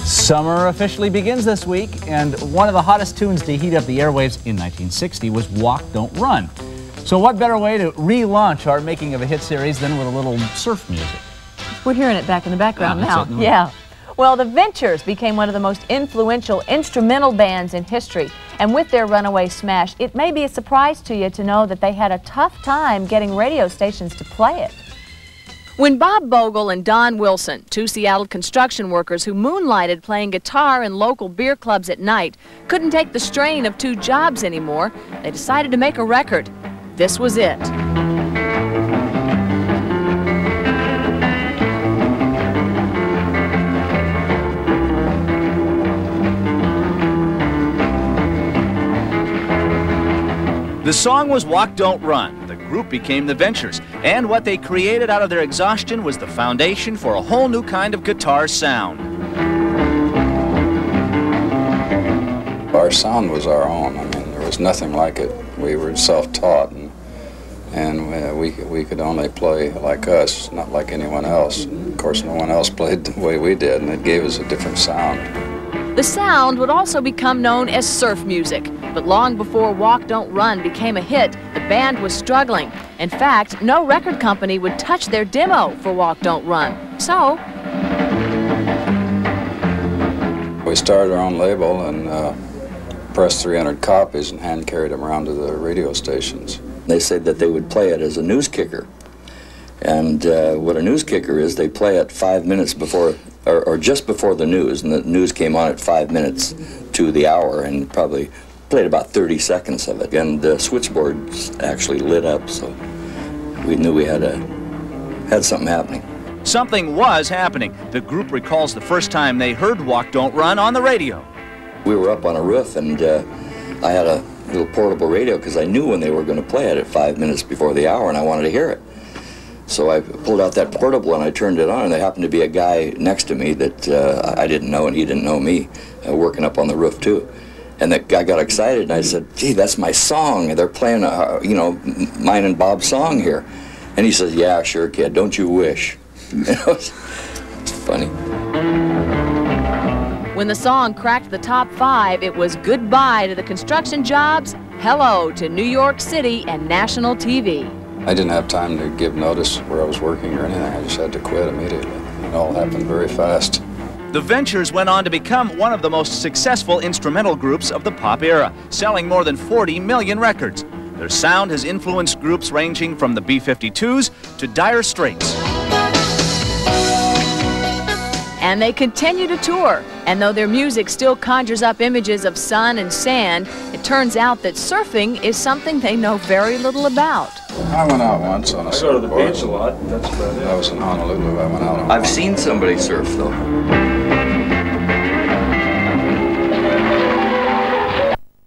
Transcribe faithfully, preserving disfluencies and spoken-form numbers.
Summer officially begins this week, and one of the hottest tunes to heat up the airwaves in nineteen sixty was Walk, Don't Run. So what better way to relaunch our making of a hit series than with a little surf music? We're hearing it back in the background yeah, now. Yeah. Well, the Ventures became one of the most influential instrumental bands in history. And with their runaway smash, it may be a surprise to you to know that they had a tough time getting radio stations to play it. When Bob Bogle and Don Wilson, two Seattle construction workers who moonlighted playing guitar in local beer clubs at night, couldn't take the strain of two jobs anymore, they decided to make a record. This was it. The song was Walk, Don't Run. The group became the Ventures, and what they created out of their exhaustion was the foundation for a whole new kind of guitar sound. Our sound was our own. I mean, there was nothing like it. We were self-taught, and, and we, we could only play like us, not like anyone else. Of course, no one else played the way we did, and it gave us a different sound. The sound would also become known as surf music, but long before Walk, Don't Run became a hit, the band was struggling. In fact, no record company would touch their demo for Walk, Don't Run. So we started our own label and uh, pressed three hundred copies and hand carried them around to the radio stations. They said that they would play it as a news kicker. And uh, what a news kicker is, they play it five minutes before, or, or just before the news, and the news came on at five minutes to the hour, and probably played about thirty seconds of it. And the switchboards actually lit up, so we knew we had, a, had something happening. Something was happening. The group recalls the first time they heard Walk, Don't Run on the radio. We were up on a roof, and uh, I had a little portable radio because I knew when they were going to play it at five minutes before the hour, and I wanted to hear it. So I pulled out that portable and I turned it on, and there happened to be a guy next to me that uh, I didn't know and he didn't know me, uh, working up on the roof too. And that guy got excited, and I said, gee, that's my song. They're playing, uh, you know, mine and Bob's song here. And he says, yeah, sure, kid, don't you wish. You know, it's, it's funny. when the song cracked the top five, it was goodbye to the construction jobs, hello to New York City and national T V. I didn't have time to give notice where I was working or anything. I just had to quit immediately. It all happened very fast. The Ventures went on to become one of the most successful instrumental groups of the pop era, selling more than forty million records. Their sound has influenced groups ranging from the B fifty-twos to Dire Straits. And they continue to tour. And though their music still conjures up images of sun and sand, it turns out that surfing is something they know very little about. I went out once on a surfboard. I go to the beach a lot. That's about it. I was in Honolulu. I went out on I've seen somebody surf, though.